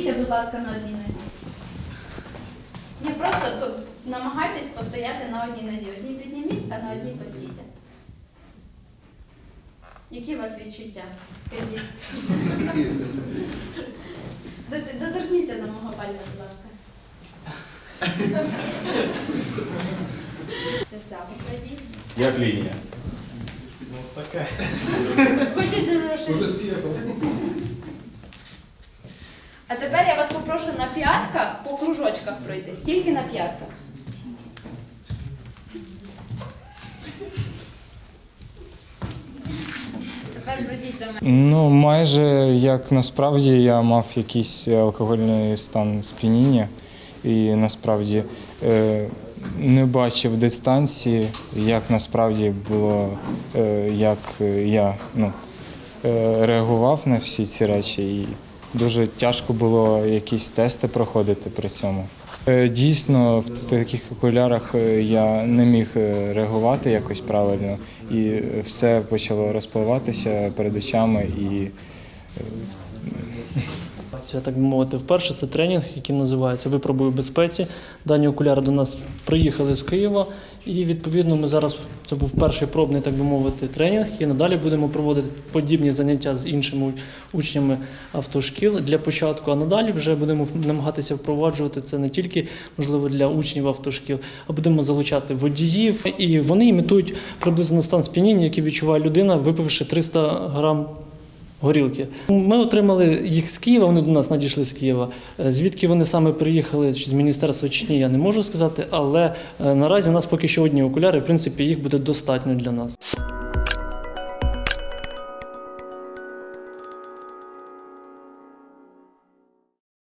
Постійте, будь ласка, на одній нозі. Ні, просто намагайтесь постояти на одній нозі. Одній підніміть, а на одній постійте. Які у вас відчуття? Скажіть. Доторкніться до мого пальця, будь ласка. Це все, покладіть. Як лінія? Ну, таке. Хочете залишити? А тепер я вас попрошу на п'ятках по кружочках пройти. Тільки на п'ятках. Тепер пройдіть до мене. Ну, майже як насправді я мав якийсь алкогольний стан сп'яніння і насправді не бачив дистанції, як насправді було, як я реагував на всі ці речі. І дуже тяжко було якісь тести проходити при цьому. Дійсно, в таких окулярах я не міг реагувати якось правильно, і все почало розпливатися перед очами. Це, так би мовити, вперше це тренінг, який називається «Випробуй у безпеці». Дані окуляри до нас приїхали з Києва, і відповідно ми зараз, це був перший пробний, так би мовити, тренінг, і надалі будемо проводити подібні заняття з іншими учнями автошкіл для початку, а надалі вже будемо намагатися впроваджувати це не тільки, можливо, для учнів автошкіл, а будемо залучати водіїв, і вони імітують приблизно стан сп'яніння, який відчуває людина, випивши 300 грам горілки. Ми отримали їх з Києва, вони до нас надійшли з Києва. Звідки вони саме приїхали, чи з міністерства чи ні, я не можу сказати, але наразі у нас поки що одні окуляри, в принципі, їх буде достатньо для нас.